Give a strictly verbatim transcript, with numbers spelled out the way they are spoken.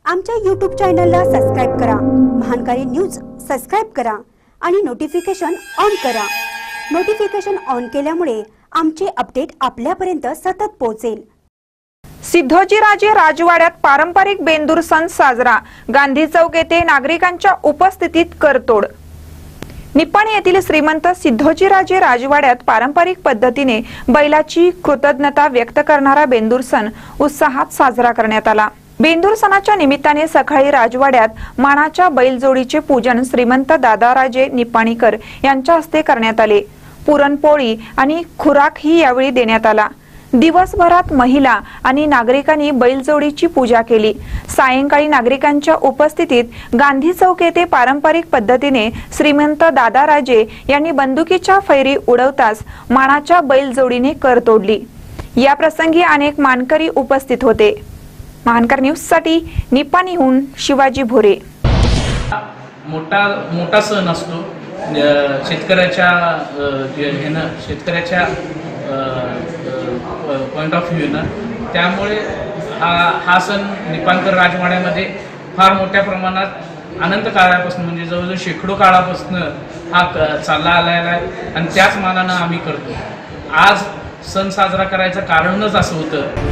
आमच्या यूट्यूब चॅनलला सबस्क्राइब करा, महानकारी न्यूज सबस्क्राइब करा आणि नोटिफिकेशन ऑन करा। नोटिफिकेशन ऑन केल्यामुळे आमचे अपडेट आपल्यापर्यंत सतत पोहोचेल। सिद्धोजीराजे राजवाड्यात पारंपरिक बेंदूर सण साजरा, गांधी चौक येथे नागरिकांच्या उपस्थितीत करतोड। निपाणी येथील श्रीमंत सिद्धोजीराजे राजवाड्यात पारंपरिक पद्धतीने बैलाची कृतज्ञता व्यक्त करणारा बेंदूर सण उत्साहात साजरा करण्यात आला। बेंदूर सणाच्या निमित्ताने सकाळी राजवाड्यात मानाच्या बैलजोडीचे पूजन श्रीमंत दादाराजे निपाणीकर यांच्या हस्ते करण्यात आले। पुरणपोळी आणि खुराक ही यावेळी देण्यात आला। दिवसभरात महिला आणि नागरिकांनी बैलजोडीची पूजा केली। सायंकाळी नागरिकांच्या उपस्थितीत गांधी चौक येथे पारंपरिक पद्धतीने श्रीमंत दादाराजे यांनी बंदुकीच्या फैरी उडवताच मानाच्या बैलजोडीने कर तोडली। या प्रसंगी अनेक मानकरी उपस्थित होते। महानकर न्यूज साठी निपाणीहून शिवाजी भोरे। मोठा मोठा सण असतो शेतकऱ्याच्या ह्यानं शेतकऱ्याच्या पॉइंट ऑफ व्ह्यू ना, त्यामुळे हा हा सण निपाणकर राजवाड्यामध्ये फार मोठ्या प्रमाणात अनंत काळापासून म्हणजे जवळजवळ शेकडो काळापासून हा चालला आलेला आहे आणि त्याच मानानं आम्ही करतो। आज सण साजरा करायचं कारणच असं होतं